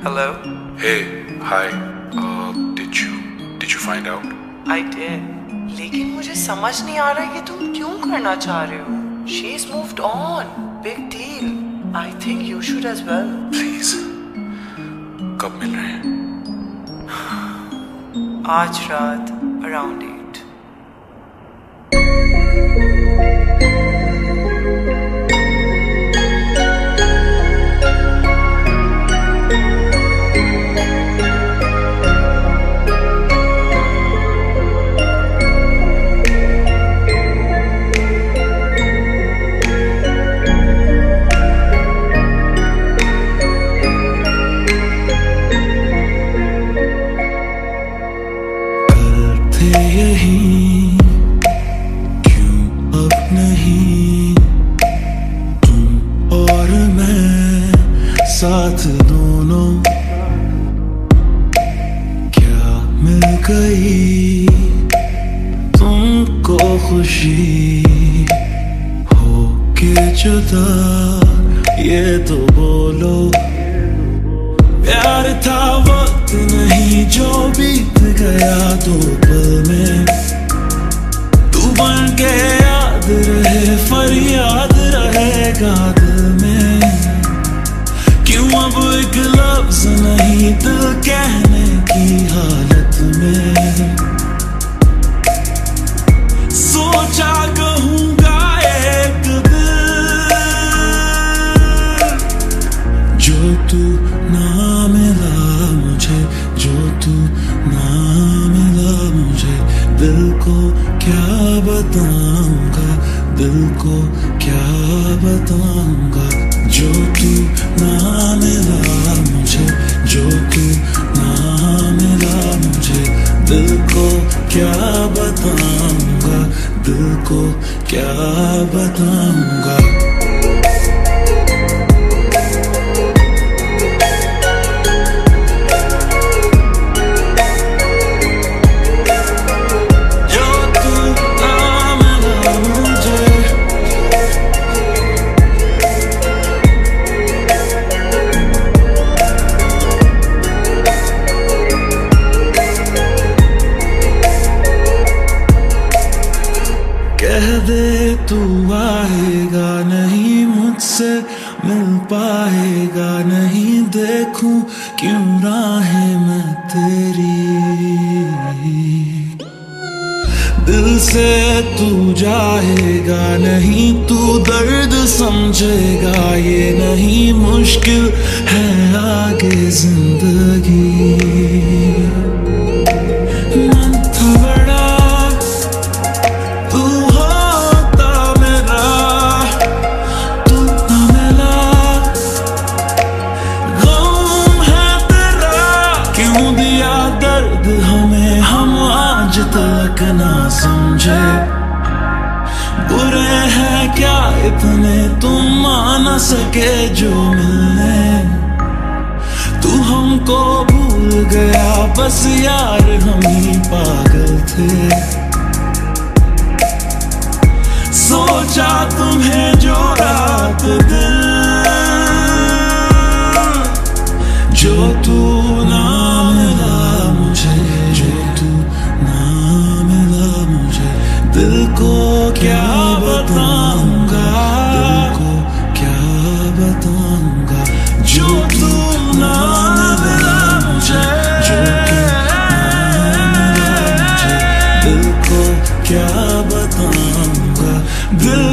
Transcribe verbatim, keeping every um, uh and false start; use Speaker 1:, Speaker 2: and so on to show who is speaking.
Speaker 1: Hello?
Speaker 2: Hey, hi. Uh, did you did you find out?
Speaker 1: I did. लेकिन मुझे समझ नहीं आ रहा कि तुम क्यों करना चाह रहे हो. She's moved on. Big deal. I think you should as well.
Speaker 2: Please. कब मिल रहे हैं?
Speaker 1: आज रात around eight.
Speaker 3: यही क्यों अब नहीं तुम और मैं साथ दोनों क्या मिल गई तुमको खुशी हो के जुदा ये तो बोलो प्यार था वक्त नहीं जो बीत गया दो पल में तू बन के याद रहे फरियाद रहेगा दिल में क्यों अब एक लफ्ज नहीं दिल कहने की हालत में सोचा कहूँगा एक दिल जो तू ना मिला मुझे जो तू ना मिला मुझे दिल को क्या बताऊंगा दिल को क्या बताऊंगा जो तू ना मिला मुझे जो तू ना मिला मुझे दिल को क्या बताऊंगा दिल को क्या बताऊंगा कह दे तू आएगा नहीं मुझसे मिल पाएगा नहीं देखूं क्यों राहें मैं तेरी दिल से तू जाएगा नहीं तू दर्द समझेगा ये नहीं मुश्किल है आगे जिंदगी मन था बड़ा हमें हम आज तक ना समझे बुरे हैं क्या इतने तुम आ न सके जो मिलने तू हमको भूल गया बस यार हम ही पागल थे सोचा तुम्हें जो रात दिल जो तू ना मिला मुझे जो तू ना मिला मुझे दिल को क्या बताऊंगा दिल को क्या बताऊंगा जो तू ना मिला मुझे जो तू ना मिला मुझे दिल को क्या बताऊंगा दिल